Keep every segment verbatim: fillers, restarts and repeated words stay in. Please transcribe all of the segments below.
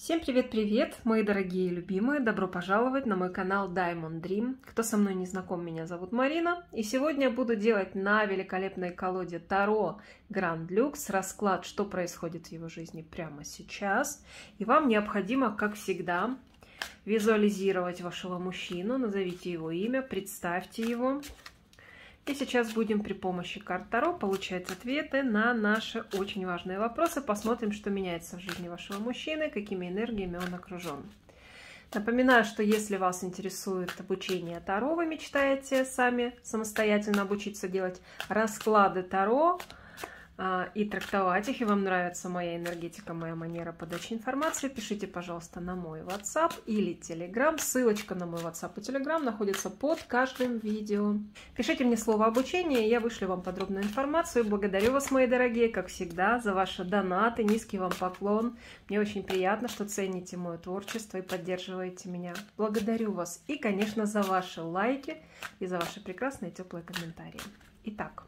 Всем привет-привет, мои дорогие и любимые! Добро пожаловать на мой канал Diamond Dream. Кто со мной не знаком, меня зовут Марина. И сегодня я буду делать на великолепной колоде Таро Grand Lux расклад, что происходит в его жизни прямо сейчас. И вам необходимо, как всегда, визуализировать вашего мужчину, назовите его имя, представьте его. И сейчас будем при помощи карт Таро получать ответы на наши очень важные вопросы. Посмотрим, что меняется в жизни вашего мужчины, какими энергиями он окружен. Напоминаю, что если вас интересует обучение Таро, вы мечтаете сами самостоятельно обучиться делать расклады Таро и трактовать их, и вам нравится моя энергетика, моя манера подачи информации, пишите, пожалуйста, на мой WhatsApp или Telegram. Ссылочка на мой WhatsApp и Telegram находится под каждым видео. Пишите мне слово обучение, и я вышлю вам подробную информацию. Благодарю вас, мои дорогие, как всегда, за ваши донаты. Низкий вам поклон. Мне очень приятно, что цените мое творчество и поддерживаете меня. Благодарю вас и, конечно, за ваши лайки и за ваши прекрасные теплые комментарии. Итак,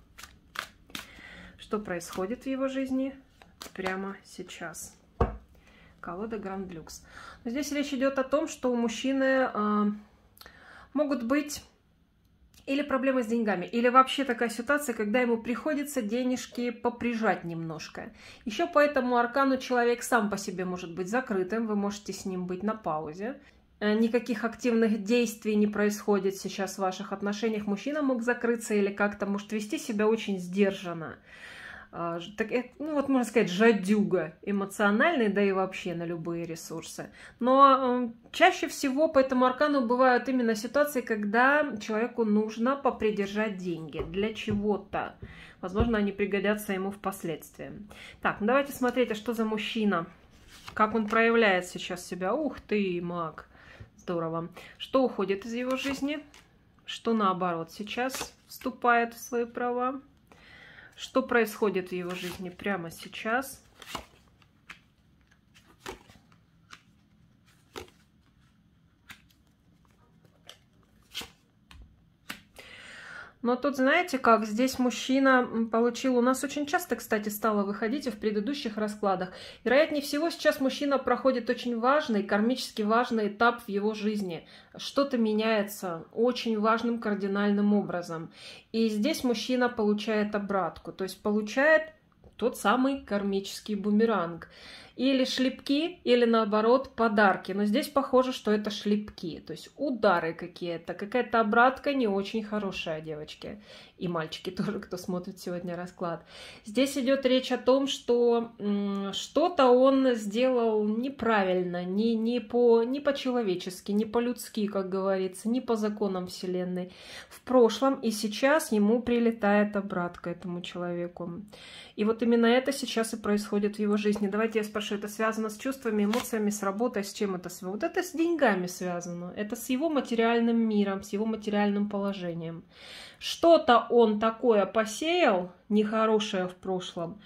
что происходит в его жизни прямо сейчас? Колода Grand Lux. Но здесь речь идет о том, что у мужчины э, могут быть или проблемы с деньгами, или вообще такая ситуация, когда ему приходится денежки поприжать немножко. Еще по этому аркану человек сам по себе может быть закрытым, вы можете с ним быть на паузе. Никаких активных действий не происходит сейчас в ваших отношениях. Мужчина мог закрыться или как-то может вести себя очень сдержанно. Так, ну вот можно сказать, жадюга эмоциональный, да и вообще на любые ресурсы. Но чаще всего по этому аркану бывают именно ситуации, когда человеку нужно попридержать деньги для чего-то. Возможно, они пригодятся ему впоследствии. Так, ну давайте смотреть, а что за мужчина, как он проявляет сейчас себя. Ух ты, маг! Здорово. Что уходит из его жизни? Что наоборот сейчас вступает в свои права? Что происходит в его жизни прямо сейчас? Но тут, знаете как, здесь мужчина получил... У нас очень часто, кстати, стало выходить и в предыдущих раскладах. Вероятнее всего, сейчас мужчина проходит очень важный, кармически важный этап в его жизни. Что-то меняется очень важным, кардинальным образом. И здесь мужчина получает обратку. То есть получает тот самый кармический бумеранг. Или шлепки, или наоборот подарки. Но здесь похоже, что это шлепки. То есть удары какие-то. Какая-то обратка не очень хорошая, девочки. И мальчики тоже, кто смотрит сегодня расклад. Здесь идет речь о том, что что-то он сделал неправильно. Не, не, по, не по-человечески, не по-людски, как говорится. Не по законам Вселенной. В прошлом и сейчас ему прилетает обратка этому человеку. И вот именно это сейчас и происходит в его жизни. Давайте я спрошу, это связано с чувствами, эмоциями, с работой, с чем это связано? Вот это с деньгами связано. Это с его материальным миром, с его материальным положением. Что-то он такое посеял, нехорошее в прошлом,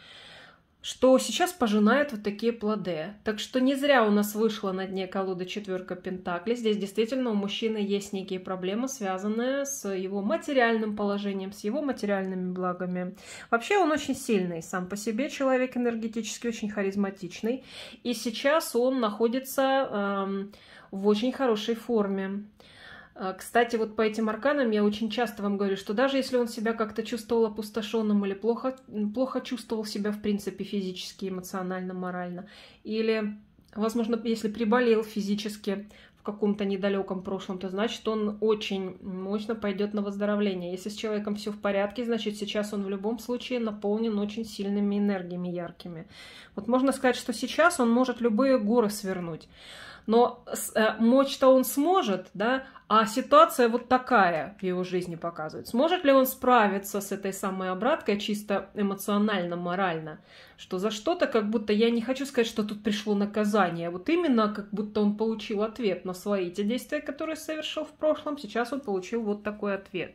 что сейчас пожинает вот такие плоды. Так что не зря у нас вышла на дне колоды четверка пентаклей. Здесь действительно у мужчины есть некие проблемы, связанные с его материальным положением, с его материальными благами. Вообще он очень сильный сам по себе, человек энергетически очень харизматичный. И сейчас он находится эм, в очень хорошей форме. Кстати, вот по этим арканам я очень часто вам говорю, что даже если он себя как-то чувствовал опустошенным или плохо, плохо чувствовал себя, в принципе, физически, эмоционально, морально, или, возможно, если приболел физически в каком-то недалеком прошлом, то значит, он очень мощно пойдет на выздоровление. Если с человеком все в порядке, значит, сейчас он в любом случае наполнен очень сильными энергиями яркими. Вот можно сказать, что сейчас он может любые горы свернуть. Но э, мочь-то он сможет, да, а ситуация вот такая в его жизни показывает. Сможет ли он справиться с этой самой обраткой чисто эмоционально, морально? Что за что-то, как будто, я не хочу сказать, что тут пришло наказание, а вот именно как будто он получил ответ на свои те действия, которые совершил в прошлом. Сейчас он получил вот такой ответ.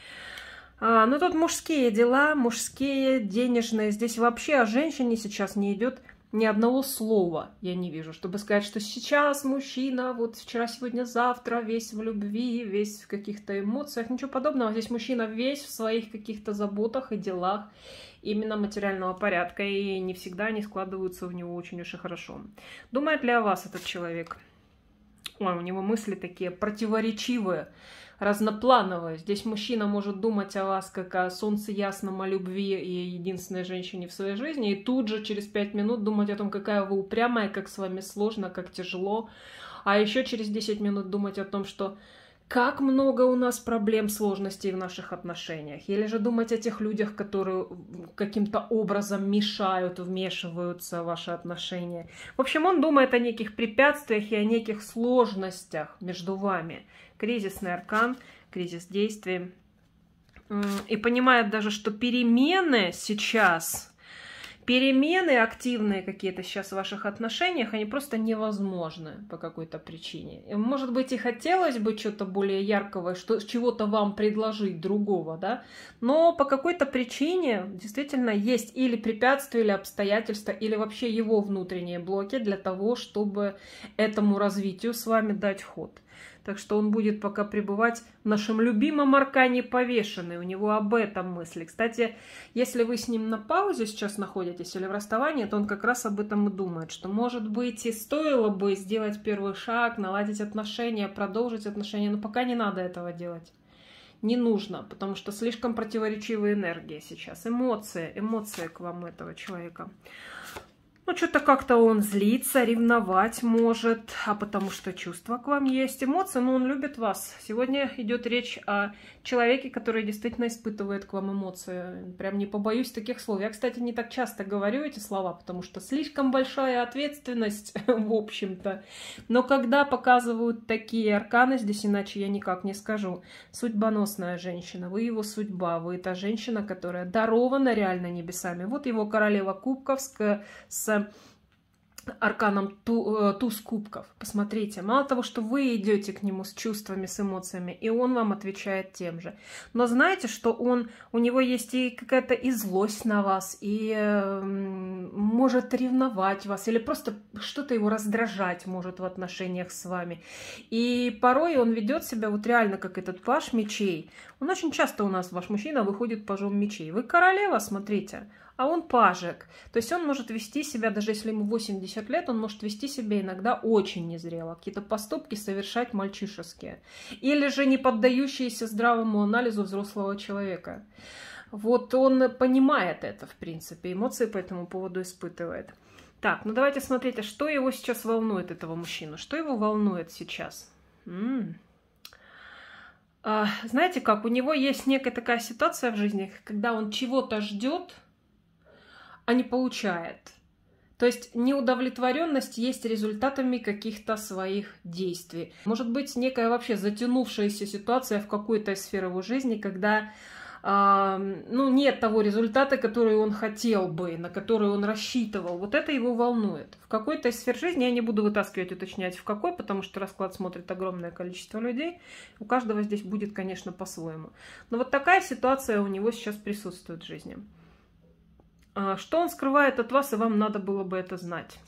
А, ну тут мужские дела, мужские, денежные. Здесь вообще о женщине сейчас не идет ни одного слова, я не вижу, чтобы сказать, что сейчас мужчина, вот вчера, сегодня, завтра, весь в любви, весь в каких-то эмоциях, ничего подобного. Здесь мужчина весь в своих каких-то заботах и делах. именно материального порядка, и не всегда они складываются в него очень уж и хорошо. Думает ли о вас этот человек? Ой, у него мысли такие противоречивые, разноплановые. Здесь мужчина может думать о вас как о солнце ясном, о любви и единственной женщине в своей жизни, и тут же через пять минут думать о том, какая вы упрямая, как с вами сложно, как тяжело. А еще через десять минут думать о том, что как много у нас проблем, сложностей в наших отношениях. Или же думать о тех людях, которые каким-то образом мешают, вмешиваются в ваши отношения. В общем, он думает о неких препятствиях и о неких сложностях между вами. Кризисный аркан, кризис действий. И понимает даже, что перемены сейчас... Перемены активные какие-то сейчас в ваших отношениях, они просто невозможны по какой-то причине. Может быть, и хотелось бы что-то более яркого, что, чего-то вам предложить другого, да? Но по какой-то причине действительно есть или препятствия, или обстоятельства, или вообще его внутренние блоки для того, чтобы этому развитию с вами дать ход. Так что он будет пока пребывать в нашем любимом аркане повешенный. У него об этом мысли. Кстати, если вы с ним на паузе сейчас находитесь или в расставании, то он как раз об этом и думает. Что, может быть, и стоило бы сделать первый шаг, наладить отношения, продолжить отношения. Но пока не надо этого делать. Не нужно, потому что слишком противоречивые энергии сейчас. Эмоции, эмоции к вам этого человека. Ну, что-то как-то он злится, ревновать может, а потому что чувства к вам есть, эмоции, но он любит вас. Сегодня идет речь о человеке, который действительно испытывает к вам эмоции. Прям не побоюсь таких слов. Я, кстати, не так часто говорю эти слова, потому что слишком большая ответственность, в общем-то. Но когда показывают такие арканы, здесь иначе я никак не скажу. Судьбоносная женщина, вы его судьба, вы та женщина, которая дарована реально небесами. Вот его королева кубков с... с арканом ту, туз кубков. Посмотрите, мало того, что вы идете к нему с чувствами, с эмоциями, и он вам отвечает тем же. Но знаете, что он, у него есть и какая-то и злость на вас, и э, может ревновать вас, или просто что-то его раздражать может в отношениях с вами. И порой он ведет себя вот реально как этот паж мечей. Он очень часто у нас, ваш мужчина, выходит пажом мечей. Вы королева, смотрите. А он пажик. То есть он может вести себя, даже если ему восемьдесят лет, он может вести себя иногда очень незрело. Какие-то поступки совершать мальчишеские. Или же не поддающиеся здравому анализу взрослого человека. Вот он понимает это, в принципе. Эмоции по этому поводу испытывает. Так, ну давайте смотреть, а что его сейчас волнует, этого мужчину? Что его волнует сейчас? М-м. А, знаете как, у него есть некая такая ситуация в жизни, когда он чего-то ждет, а не получает. То есть неудовлетворенность есть результатами каких-то своих действий. Может быть, некая вообще затянувшаяся ситуация в какой-то сфере его жизни, когда э, ну, нет того результата, который он хотел бы, на который он рассчитывал. Вот это его волнует. В какой-то из сфер жизни, я не буду вытаскивать, уточнять в какой, потому что расклад смотрит огромное количество людей. У каждого здесь будет, конечно, по-своему. Но вот такая ситуация у него сейчас присутствует в жизни. Что он скрывает от вас, и вам надо было бы это знать.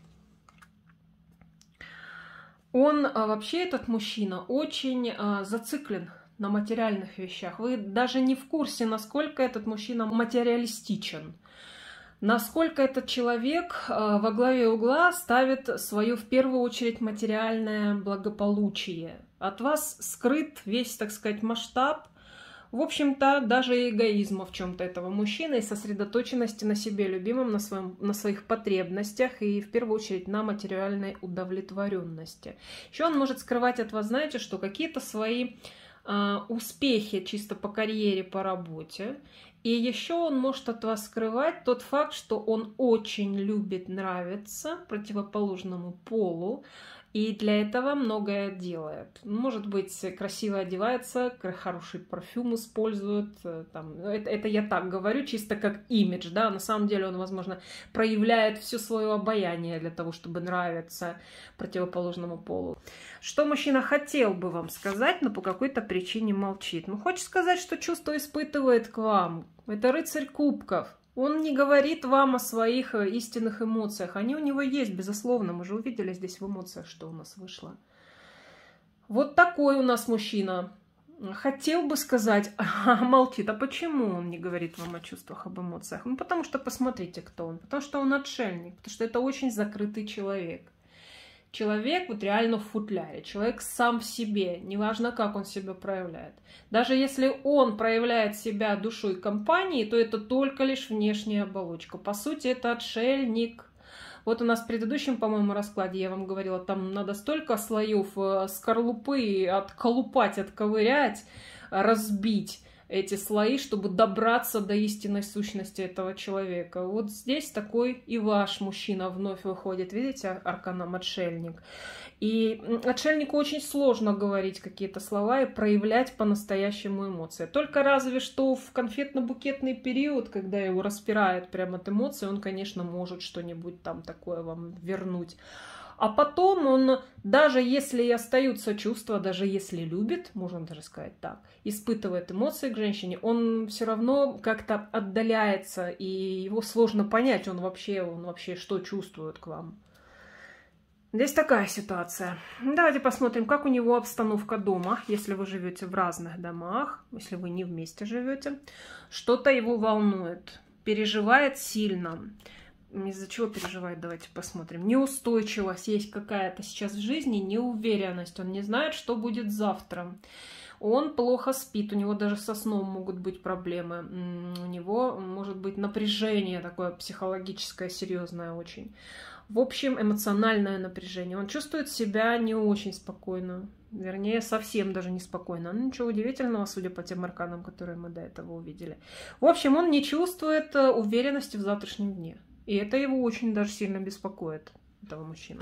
Он, вообще этот мужчина, очень зациклен на материальных вещах. Вы даже не в курсе, насколько этот мужчина материалистичен. Насколько этот человек во главе угла ставит свое, в первую очередь, материальное благополучие. От вас скрыт весь, так сказать, масштаб, в общем-то, даже эгоизма в чем-то этого мужчины и сосредоточенности на себе любимом, на, своем, на своих потребностях и, в первую очередь, на материальной удовлетворенности. Еще он может скрывать от вас, знаете, что какие-то свои э, успехи чисто по карьере, по работе. И еще он может от вас скрывать тот факт, что он очень любит нравиться противоположному полу. И для этого многое делает. Может быть, красиво одевается, хороший парфюм использует. Там, это, это я так говорю, чисто как имидж. Да? На самом деле он, возможно, проявляет все свое обаяние для того, чтобы нравиться противоположному полу. Что мужчина хотел бы вам сказать, но по какой-то причине молчит. Ну, хочет сказать, что чувство испытывает к вам. Это рыцарь кубков. Он не говорит вам о своих истинных эмоциях. Они у него есть, безусловно. Мы же увидели здесь в эмоциях, что у нас вышло. Вот такой у нас мужчина. хотел бы сказать, а молчит. А почему он не говорит вам о чувствах, об эмоциях? Ну, потому что посмотрите, кто он. Потому что он отшельник. Потому что это очень закрытый человек. Человек вот реально в футляре. Человек сам в себе. Неважно, как он себя проявляет. Даже если он проявляет себя душой компании, то это только лишь внешняя оболочка. По сути, это отшельник. Вот у нас в предыдущем, по-моему, раскладе, я вам говорила, там надо столько слоев скорлупы отколупать, отковырять, разбить эти слои, чтобы добраться до истинной сущности этого человека. Вот здесь такой и ваш мужчина вновь выходит. Видите, арканом отшельник. И отшельнику очень сложно говорить какие-то слова и проявлять по-настоящему эмоции. Только разве что в конфетно-букетный период, когда его распирает прямо от эмоций, он, конечно, может что-нибудь там такое вам вернуть. А потом он, даже если и остаются чувства, даже если любит, можно даже сказать так, испытывает эмоции к женщине, он все равно как-то отдаляется, и его сложно понять, он вообще, он вообще что чувствует к вам. Здесь такая ситуация. Давайте посмотрим, как у него обстановка дома, если вы живете в разных домах, если вы не вместе живете. Что-то его волнует, переживает сильно. Из-за чего переживает, давайте посмотрим. Неустойчивость есть какая-то сейчас в жизни, неуверенность. Он не знает, что будет завтра. Он плохо спит, у него даже со сном могут быть проблемы. У него может быть напряжение такое психологическое, серьезное очень. В общем, эмоциональное напряжение. Он чувствует себя не очень спокойно. Вернее, совсем даже неспокойно. Ну, ничего удивительного, судя по тем арканам, которые мы до этого увидели. В общем, он не чувствует уверенности в завтрашнем дне. И это его очень даже сильно беспокоит, этого мужчину.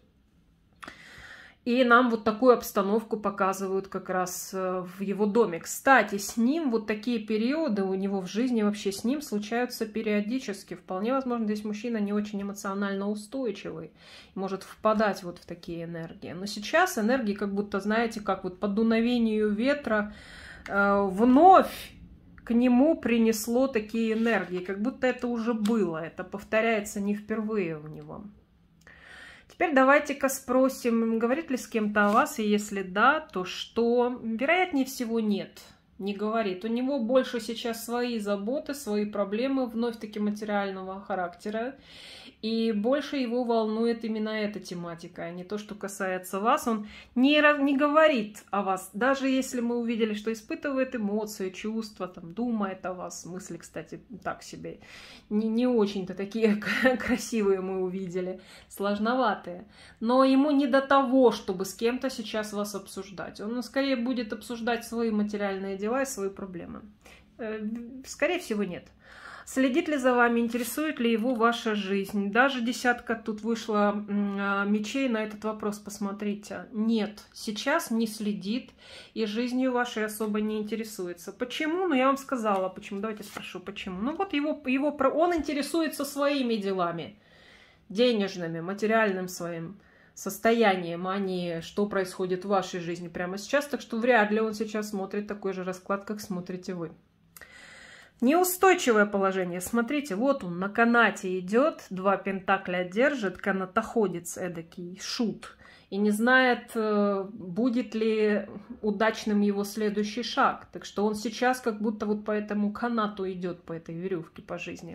И нам вот такую обстановку показывают как раз в его доме. Кстати, с ним вот такие периоды у него в жизни вообще с ним случаются периодически. Вполне возможно, здесь мужчина не очень эмоционально устойчивый. Может впадать вот в такие энергии. Но сейчас энергии как будто, знаете, как вот по дуновению ветра э, вновь к нему принесло такие энергии, как будто это уже было, это повторяется не впервые у него. Теперь давайте-ка спросим, говорит ли с кем-то о вас, и если да, то что? Вероятнее всего нет, не говорит. У него больше сейчас свои заботы, свои проблемы, вновь-таки материального характера. И больше его волнует именно эта тематика, а не то, что касается вас. Он не, не говорит о вас, даже если мы увидели, что испытывает эмоции, чувства, там, думает о вас. Мысли, кстати, так себе, не, не очень-то такие красивые мы увидели, сложноватые. Но ему не до того, чтобы с кем-то сейчас вас обсуждать. Он скорее будет обсуждать свои материальные дела и свои проблемы. Скорее всего, нет. Следит ли за вами, интересует ли его ваша жизнь? Даже десятка тут вышла мечей на этот вопрос, посмотрите. Нет, сейчас не следит и жизнью вашей особо не интересуется. Почему? Ну, я вам сказала, почему. Давайте спрошу, почему. Ну, вот его, его, он интересуется своими делами, денежными, материальным своим состоянием, а не что происходит в вашей жизни прямо сейчас. Так что вряд ли он сейчас смотрит такой же расклад, как смотрите вы. Неустойчивое положение. Смотрите, вот он на канате идет, два пентакля держит, канатоходец эдакий, шут. И не знает, будет ли удачным его следующий шаг. Так что он сейчас как будто вот по этому канату идет, по этой веревке по жизни.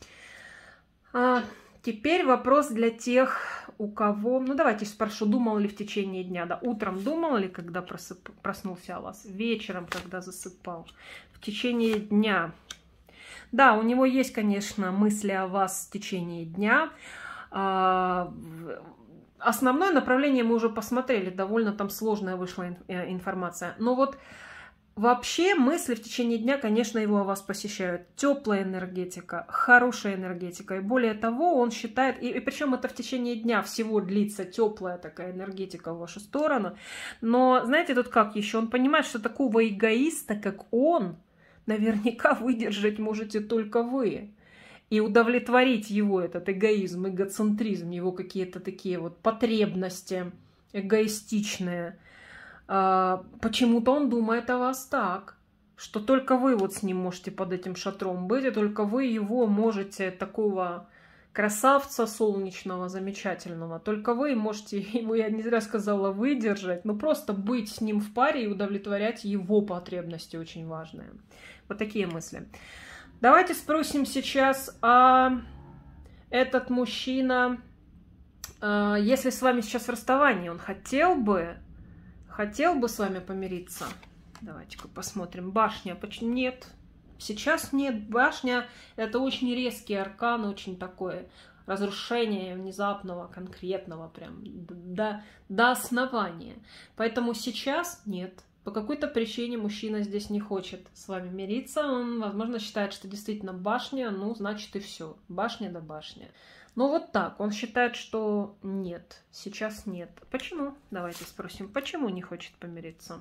А теперь вопрос для тех, у кого... Ну, давайте спрошу, думал ли в течение дня? Да, утром думал ли, когда просып... проснулся о вас? Вечером, когда засыпал? В течение дня... Да, у него есть, конечно, мысли о вас в течение дня. Основное направление мы уже посмотрели, довольно там сложная вышла информация. Но вот вообще мысли в течение дня, конечно, его о вас посещают. Теплая энергетика, хорошая энергетика. И более того, он считает, и, и причем это в течение дня всего длится теплая такая энергетика в вашу сторону. Но знаете, тут как еще? Он понимает, что такого эгоиста, как он, наверняка выдержать можете только вы. И удовлетворить его этот эгоизм, эгоцентризм, его какие-то такие вот потребности эгоистичные. Почему-то он думает о вас так, что только вы вот с ним можете под этим шатром быть, и только вы его можете такого красавца солнечного, замечательного. Только вы можете ему, я не зря сказала, выдержать, но просто быть с ним в паре и удовлетворять его потребности очень важные. Вот такие мысли. Давайте спросим сейчас, а этот мужчина, если с вами сейчас в расставании, он хотел бы, хотел бы с вами помириться? Давайте-ка посмотрим. Башня. Почему нет? Сейчас нет. Башня — это очень резкий аркан, очень такое разрушение внезапного, конкретного, прям до, до основания. Поэтому сейчас нет. По какой-то причине мужчина здесь не хочет с вами мириться. Он, возможно, считает, что действительно башня, ну, значит и все. Башня да башня. Но вот так. Он считает, что нет. Сейчас нет. Почему? Давайте спросим, почему не хочет помириться?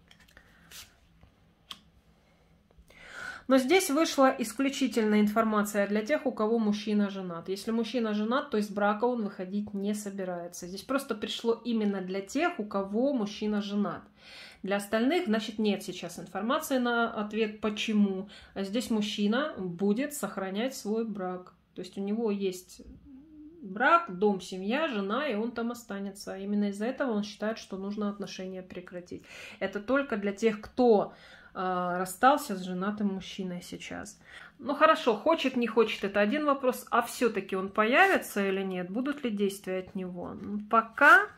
Но здесь вышла исключительная информация для тех, у кого мужчина женат. Если мужчина женат, то из брака он выходить не собирается. Здесь просто пришло именно для тех, у кого мужчина женат. Для остальных, значит, нет сейчас информации на ответ «почему?». А здесь мужчина будет сохранять свой брак. То есть у него есть брак, дом, семья, жена, и он там останется. Именно из-за этого он считает, что нужно отношения прекратить. Это только для тех, кто расстался с женатым мужчиной сейчас. Ну хорошо, хочет, не хочет, это один вопрос. А все-таки он появится или нет? Будут ли действия от него? Ну, пока...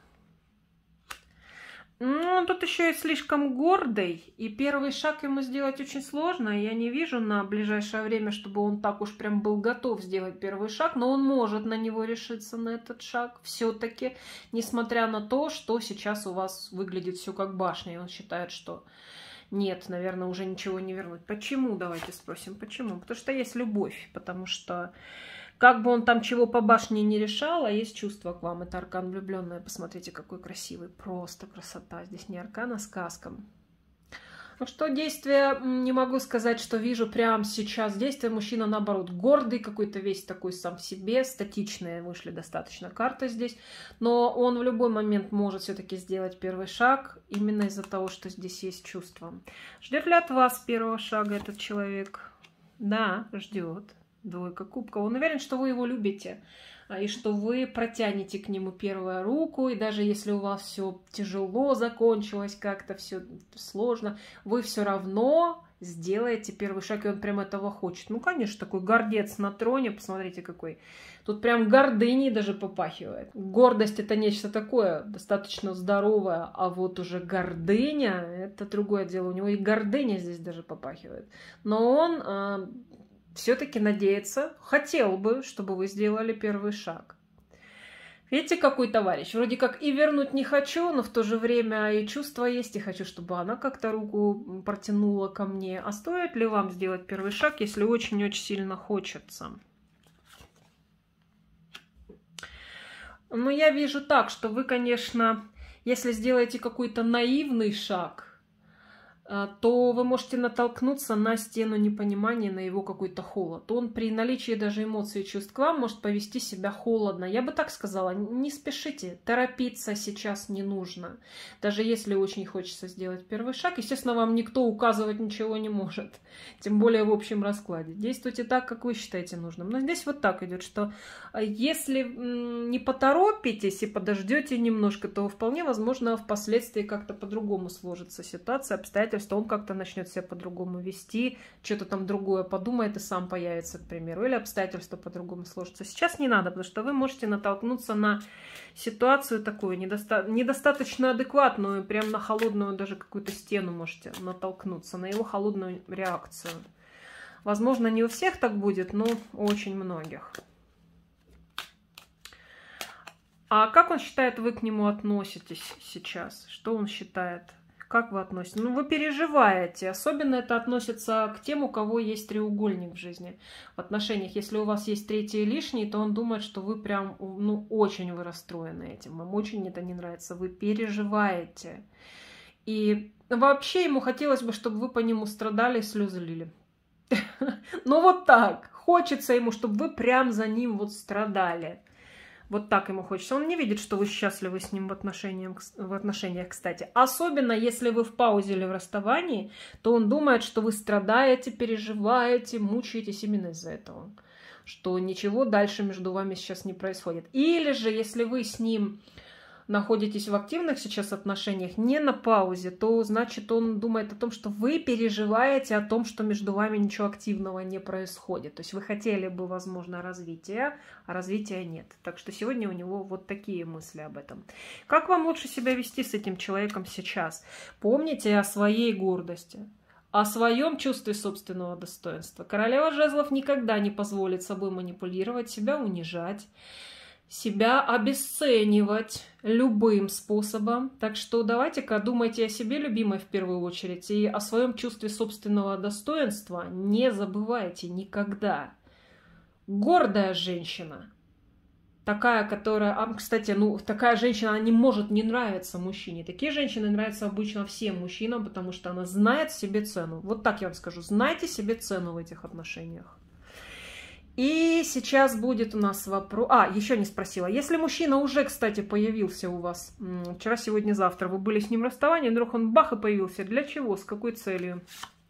Ну, тут еще и слишком гордый, и первый шаг ему сделать очень сложно. Я не вижу на ближайшее время, чтобы он так уж прям был готов сделать первый шаг, но он может на него решиться, на этот шаг, все-таки, несмотря на то, что сейчас у вас выглядит все как башня, и он считает, что нет, наверное, уже ничего не вернуть. Почему? Давайте спросим, почему? Потому что есть любовь, потому что как бы он там чего по башне не решал, а есть чувство к вам. Это аркан влюбленная. Посмотрите, какой красивый. Просто красота. Здесь не аркан, а сказка. Ну что, действие, не могу сказать, что вижу прямо сейчас. Действие мужчина, наоборот, гордый, какой-то весь такой сам в себе, статичные вышли достаточно карты здесь. Но он в любой момент может все-таки сделать первый шаг, именно из-за того, что здесь есть чувство. Ждет ли от вас первого шага этот человек? Да, ждет. Двойка кубков. Он уверен, что вы его любите, и что вы протянете к нему первую руку, и даже если у вас все тяжело закончилось, как-то все сложно, вы все равно сделаете первый шаг, и он прям этого хочет. Ну, конечно, такой гордец на троне, посмотрите какой. Тут прям гордыней даже попахивает. Гордость — это нечто такое, достаточно здоровое, а вот уже гордыня — это другое дело. У него и гордыня здесь даже попахивает. Но он... Э, все-таки надеется, хотел бы, чтобы вы сделали первый шаг. Видите, какой товарищ? Вроде как и вернуть не хочу, но в то же время и чувство есть, и хочу, чтобы она как-то руку протянула ко мне. А стоит ли вам сделать первый шаг, если очень-очень сильно хочется? Ну, я вижу так, что вы, конечно, если сделаете какой-то наивный шаг, то вы можете натолкнуться на стену непонимания, на его какой-то холод. Он при наличии даже эмоций и чувств к вам может повести себя холодно. Я бы так сказала, не спешите, торопиться сейчас не нужно. Даже если очень хочется сделать первый шаг, естественно, вам никто указывать ничего не может. Тем более в общем раскладе. Действуйте так, как вы считаете нужным. Но здесь вот так идет, что если не поторопитесь и подождете немножко, то вполне возможно впоследствии как-то по-другому сложится ситуация, обстоятельства. Что он как-то начнет себя по-другому вести, что-то там другое подумает и сам появится, к примеру, или обстоятельства по-другому сложатся. Сейчас не надо, потому что вы можете натолкнуться на ситуацию такую, недоста недостаточно адекватную, прям на холодную даже какую-то стену можете натолкнуться, на его холодную реакцию. Возможно, не у всех так будет, но у очень многих. А как он считает, вы к нему относитесь сейчас? Что он считает? Как вы относитесь? Ну, вы переживаете. Особенно это относится к тем, у кого есть треугольник в жизни. В отношениях, если у вас есть третий лишний, то он думает, что вы прям, ну, очень вы расстроены этим. Вам очень это не нравится. Вы переживаете. И вообще ему хотелось бы, чтобы вы по нему страдали и слезы лили. Ну, вот так. Хочется ему, чтобы вы прям за ним вот страдали. Вот так ему хочется. Он не видит, что вы счастливы с ним в отношениях, в отношениях, кстати. Особенно, если вы в паузе или в расставании, то он думает, что вы страдаете, переживаете, мучаетесь именно из-за этого. что ничего дальше между вами сейчас не происходит. Или же, если вы с ним находитесь в активных сейчас отношениях, не на паузе, то значит он думает о том, что вы переживаете о том, что между вами ничего активного не происходит. То есть вы хотели бы, возможно, развития, а развития нет. Так что сегодня у него вот такие мысли об этом. Как вам лучше себя вести с этим человеком сейчас? Помните о своей гордости, о своем чувстве собственного достоинства. Королева жезлов никогда не позволит собой манипулировать, себя унижать, себя обесценивать любым способом. Так что давайте-ка думайте о себе, любимой, в первую очередь, и о своем чувстве собственного достоинства не забывайте никогда. Гордая женщина, такая, которая... А, кстати, ну, такая женщина, она не может не нравиться мужчине. Такие женщины нравятся обычно всем мужчинам, потому что она знает себе цену. Вот так я вам скажу. Знайте себе цену в этих отношениях. И сейчас будет у нас вопрос... А, еще не спросила. Если мужчина уже, кстати, появился у вас вчера, сегодня, завтра, вы были с ним в расставании, вдруг он бах и появился. Для чего? С какой целью?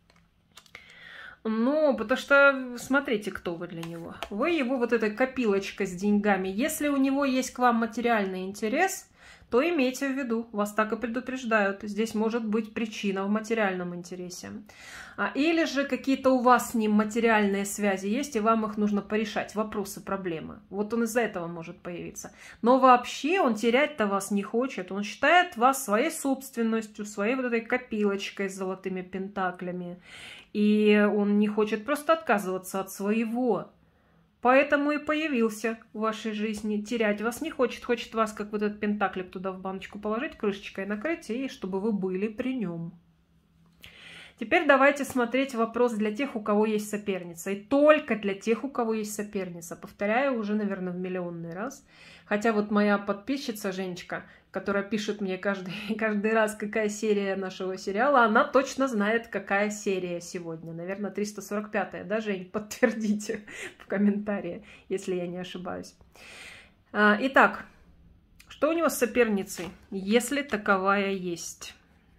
Ну, потому что смотрите, кто вы для него. Вы его вот эта копилочка с деньгами. Если у него есть к вам материальный интерес, то имейте в виду, вас так и предупреждают. Здесь может быть причина в материальном интересе. А, или же какие-то у вас с ним материальные связи есть, и вам их нужно порешать, вопросы, проблемы. Вот он из-за этого может появиться. Но вообще он терять-то вас не хочет. Он считает вас своей собственностью, своей вот этой копилочкой с золотыми пентаклями. И он не хочет просто отказываться от своего. Поэтому и появился в вашей жизни. Терять вас не хочет. Хочет вас, как вот этот пентаклик, туда в баночку положить, крышечкой накрыть, и чтобы вы были при нем. Теперь давайте смотреть вопрос для тех, у кого есть соперница. И только для тех, у кого есть соперница. Повторяю уже, наверное, в миллионный раз. Хотя вот моя подписчица Женечка, которая пишет мне каждый, каждый раз, какая серия нашего сериала, она точно знает, какая серия сегодня. Наверное, триста сорок пятая. Да, Жень? Подтвердите в комментарии, если я не ошибаюсь. Итак, что у него с соперницей, если таковая есть?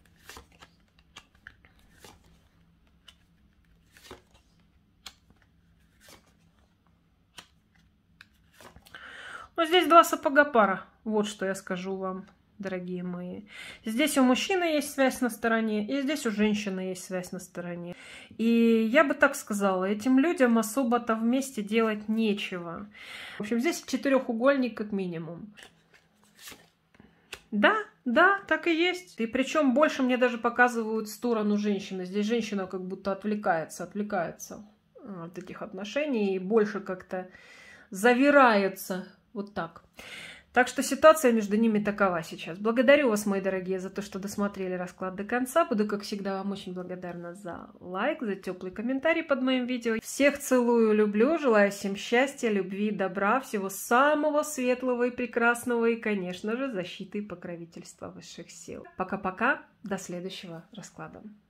Ну, здесь два сапога пара. Вот что я скажу вам, дорогие мои. Здесь у мужчины есть связь на стороне, и здесь у женщины есть связь на стороне. И я бы так сказала, этим людям особо-то вместе делать нечего. В общем, здесь четырехугольник как минимум. Да, да, так и есть. И причем больше мне даже показывают сторону женщины. Здесь женщина как будто отвлекается, отвлекается от этих отношений и больше как-то завирается. Вот так. Так что ситуация между ними такова сейчас. Благодарю вас, мои дорогие, за то, что досмотрели расклад до конца. Буду, как всегда, вам очень благодарна за лайк, за теплый комментарий под моим видео. Всех целую, люблю, желаю всем счастья, любви, добра, всего самого светлого и прекрасного и, конечно же, защиты и покровительства высших сил. Пока-пока, до следующего расклада.